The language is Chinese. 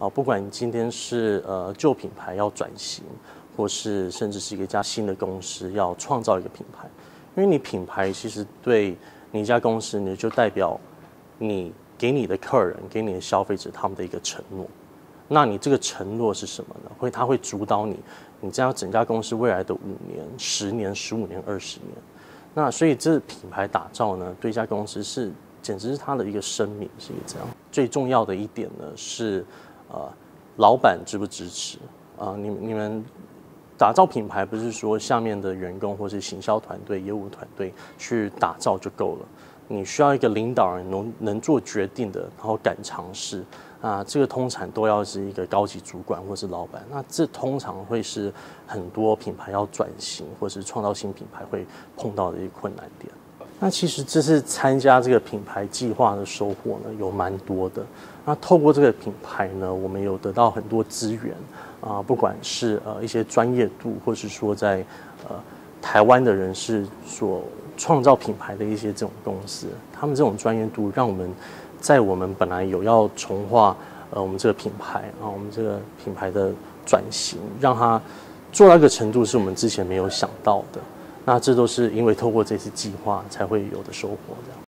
不管你今天是旧品牌要转型，或是甚至是一家新的公司要创造一个品牌，因为你品牌其实对你一家公司，你就代表你给你的客人、给你的消费者他们的一个承诺。那你这个承诺是什么呢？它会主导你这样整家公司未来的5年、10年、15年、20年。那所以这品牌打造呢，对一家公司简直是它的一个生命，是一个这样。最重要的一点呢是，老板支不支持你们打造品牌不是说下面的员工或是行销团队、业务团队去打造就够了，你需要一个领导人能做决定的，然后敢尝试。这个通常都要是一个高级主管或是老板，那这通常会是很多品牌要转型或是创造新品牌会碰到的一个困难点。那其实这次参加这个品牌计划的收获呢，有蛮多的。那透过这个品牌呢，我们有得到很多资源不管是一些专业度，或是说在台湾的人士所创造品牌的一些这种公司，他们这种专业度让我们在我们本来有要重划我们这个品牌我们这个品牌的转型，让它做到一个程度是我们之前没有想到的。那这都是因为透过这次计划才会有的收获。这样。